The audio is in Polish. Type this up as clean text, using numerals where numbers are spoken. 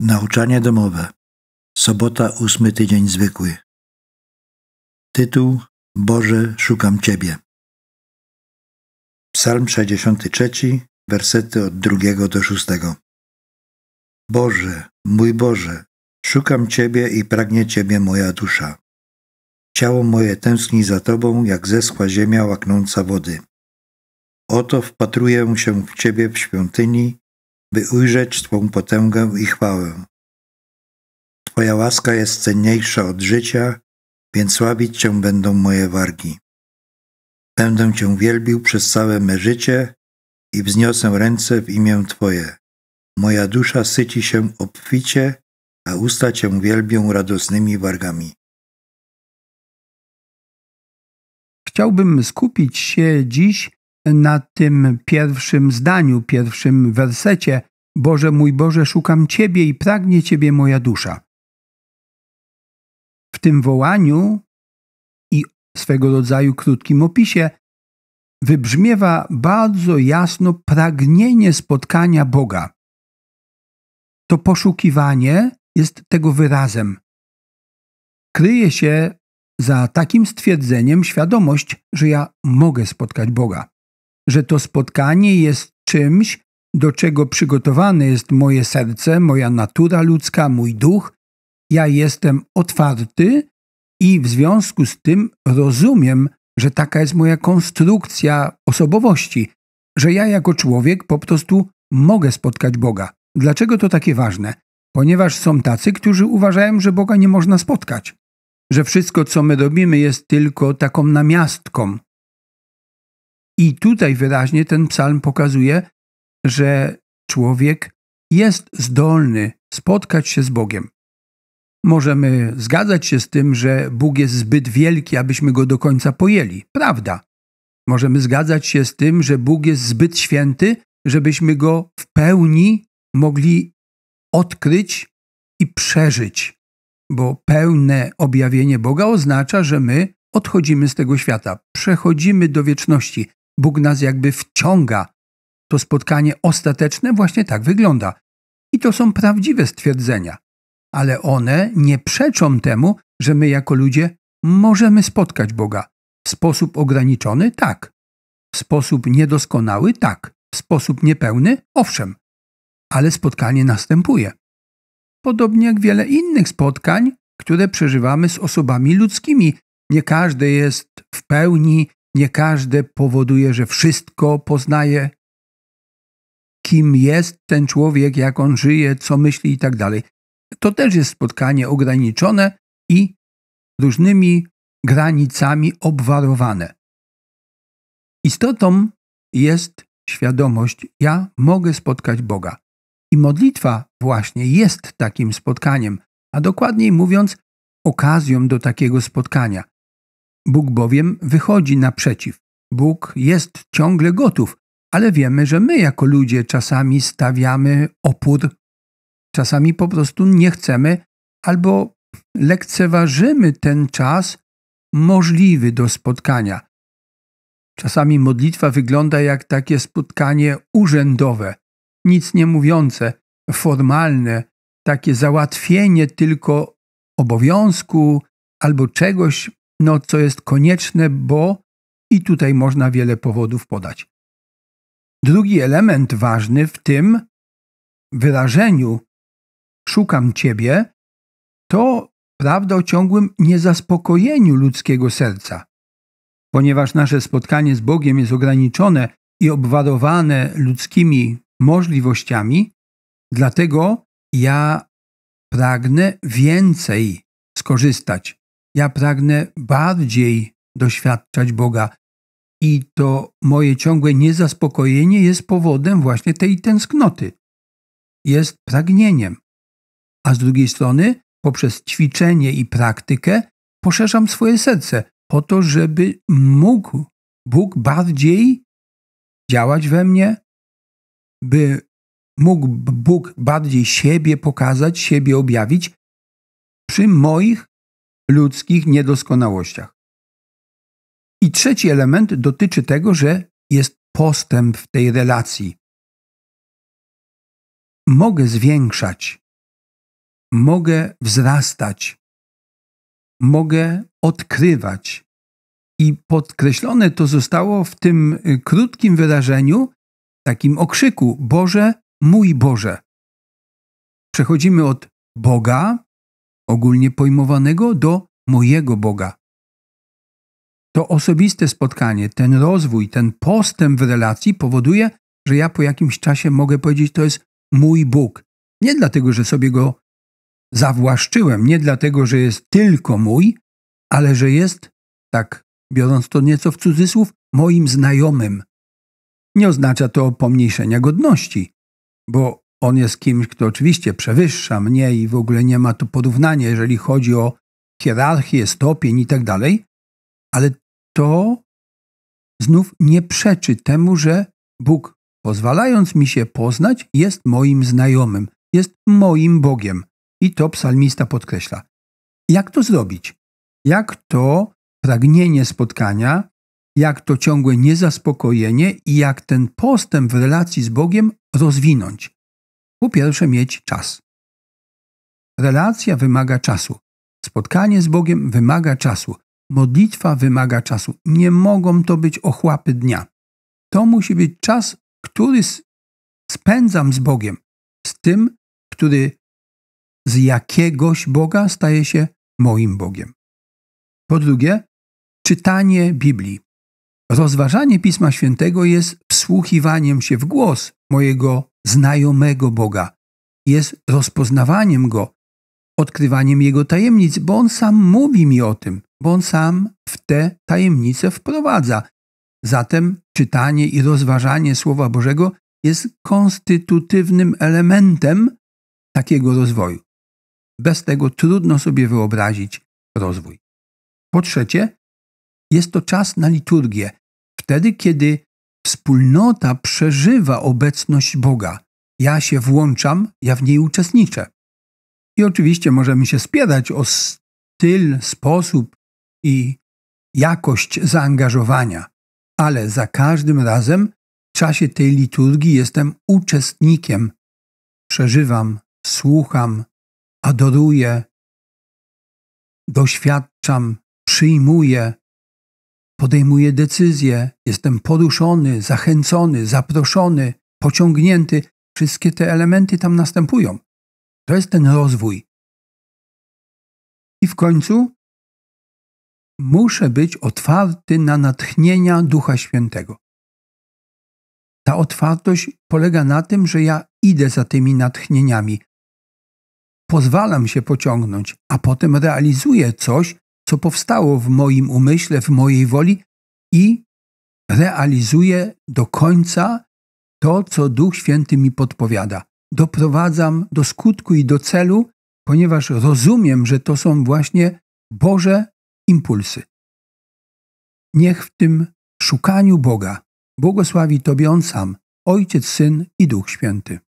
Nauczanie domowe. Sobota, 8 tydzień zwykły. Tytuł: Boże, szukam Ciebie. Psalm 63, wersety od 2 do 6. Boże, mój Boże, szukam Ciebie i pragnie Ciebie moja dusza. Ciało moje tęskni za Tobą, jak zeschła ziemia łaknąca wody. Oto wpatruję się w Ciebie w świątyni, by ujrzeć Twą potęgę i chwałę. Twoja łaska jest cenniejsza od życia, więc sławić Cię będą moje wargi. Będę Cię wielbił przez całe me życie i wzniosę ręce w imię Twoje. Moja dusza syci się obficie, a usta Cię wielbią radosnymi wargami. Chciałbym skupić się dziś na tym pierwszym zdaniu, pierwszym wersecie. Boże, mój Boże, szukam Ciebie i pragnie Ciebie moja dusza. W tym wołaniu i swego rodzaju krótkim opisie wybrzmiewa bardzo jasno pragnienie spotkania Boga. To poszukiwanie jest tego wyrazem. Kryje się za takim stwierdzeniem świadomość, że ja mogę spotkać Boga, że to spotkanie jest czymś, do czego przygotowane jest moje serce, moja natura ludzka, mój duch. Ja jestem otwarty i w związku z tym rozumiem, że taka jest moja konstrukcja osobowości, że ja jako człowiek po prostu mogę spotkać Boga. Dlaczego to takie ważne? Ponieważ są tacy, którzy uważają, że Boga nie można spotkać, że wszystko, co my robimy, jest tylko taką namiastką. I tutaj wyraźnie ten psalm pokazuje, że człowiek jest zdolny spotkać się z Bogiem. Możemy zgadzać się z tym, że Bóg jest zbyt wielki, abyśmy Go do końca pojęli. Prawda. Możemy zgadzać się z tym, że Bóg jest zbyt święty, żebyśmy Go w pełni mogli odkryć i przeżyć. Bo pełne objawienie Boga oznacza, że my odchodzimy z tego świata, przechodzimy do wieczności. Bóg nas jakby wciąga. To spotkanie ostateczne właśnie tak wygląda. I to są prawdziwe stwierdzenia. Ale one nie przeczą temu, że my jako ludzie możemy spotkać Boga. W sposób ograniczony? Tak. W sposób niedoskonały? Tak. W sposób niepełny? Owszem. Ale spotkanie następuje. Podobnie jak wiele innych spotkań, które przeżywamy z osobami ludzkimi. Nie każde jest w pełni, nie każde powoduje, że wszystko poznaje, kim jest ten człowiek, jak on żyje, co myśli i tak dalej. To też jest spotkanie ograniczone i różnymi granicami obwarowane. Istotą jest świadomość, ja mogę spotkać Boga. I modlitwa właśnie jest takim spotkaniem, a dokładniej mówiąc, okazją do takiego spotkania. Bóg bowiem wychodzi naprzeciw. Bóg jest ciągle gotów, ale wiemy, że my jako ludzie czasami stawiamy opór, czasami po prostu nie chcemy albo lekceważymy ten czas możliwy do spotkania. Czasami modlitwa wygląda jak takie spotkanie urzędowe, nic nie mówiące, formalne, takie załatwienie tylko obowiązku albo czegoś, co jest konieczne, bo i tutaj można wiele powodów podać. Drugi element ważny w tym wyrażeniu szukam Ciebie, to prawda o ciągłym niezaspokojeniu ludzkiego serca. Ponieważ nasze spotkanie z Bogiem jest ograniczone i obwarowane ludzkimi możliwościami, dlatego ja pragnę więcej skorzystać. Ja pragnę bardziej doświadczać Boga. I to moje ciągłe niezaspokojenie jest powodem właśnie tej tęsknoty. Jest pragnieniem. A z drugiej strony, poprzez ćwiczenie i praktykę poszerzam swoje serce po to, żeby mógł Bóg bardziej działać we mnie, by mógł Bóg bardziej siebie pokazać, siebie objawić przy moich ludzkich niedoskonałościach. I trzeci element dotyczy tego, że jest postęp w tej relacji. Mogę zwiększać mogę wzrastać, mogę odkrywać. I podkreślone to zostało w tym krótkim wyrażeniu, takim okrzyku: Boże, mój Boże. Przechodzimy od Boga, ogólnie pojmowanego, do mojego Boga. To osobiste spotkanie, ten rozwój, ten postęp w relacji powoduje, że ja po jakimś czasie mogę powiedzieć: to jest mój Bóg. Nie dlatego, że sobie go zawłaszczyłem, nie dlatego, że jest tylko mój, ale że jest, tak biorąc to nieco w cudzysłów, moim znajomym. Nie oznacza to pomniejszenia godności, bo on jest kimś, kto oczywiście przewyższa mnie i w ogóle nie ma tu porównania, jeżeli chodzi o hierarchię, stopień i tak dalej, ale to znów nie przeczy temu, że Bóg, pozwalając mi się poznać, jest moim znajomym, jest moim Bogiem. I to psalmista podkreśla. Jak to zrobić? Jak to pragnienie spotkania, jak to ciągłe niezaspokojenie i jak ten postęp w relacji z Bogiem rozwinąć? Po pierwsze, mieć czas. Relacja wymaga czasu. Spotkanie z Bogiem wymaga czasu. Modlitwa wymaga czasu. Nie mogą to być ochłapy dnia. To musi być czas, który spędzam z Bogiem. Z tym, który z jakiegoś Boga staje się moim Bogiem. Po drugie, czytanie Biblii. Rozważanie Pisma Świętego jest wsłuchiwaniem się w głos mojego znajomego Boga. Jest rozpoznawaniem Go, odkrywaniem Jego tajemnic, bo On sam mówi mi o tym, bo On sam w te tajemnice wprowadza. Zatem czytanie i rozważanie Słowa Bożego jest konstytutywnym elementem takiego rozwoju. Bez tego trudno sobie wyobrazić rozwój. Po trzecie, jest to czas na liturgię. Wtedy, kiedy wspólnota przeżywa obecność Boga. Ja się włączam, ja w niej uczestniczę. I oczywiście możemy się spierać o styl, sposób i jakość zaangażowania, ale za każdym razem w czasie tej liturgii jestem uczestnikiem. Przeżywam, słucham, adoruję, doświadczam, przyjmuję, podejmuję decyzje, jestem poruszony, zachęcony, zaproszony, pociągnięty. Wszystkie te elementy tam następują. To jest ten rozwój. I w końcu muszę być otwarty na natchnienia Ducha Świętego. Ta otwartość polega na tym, że ja idę za tymi natchnieniami. Pozwalam się pociągnąć, a potem realizuję coś, co powstało w moim umyśle, w mojej woli i realizuję do końca to, co Duch Święty mi podpowiada. Doprowadzam do skutku i do celu, ponieważ rozumiem, że to są właśnie Boże impulsy. Niech w tym szukaniu Boga błogosławi Tobie On sam, Ojciec, Syn i Duch Święty.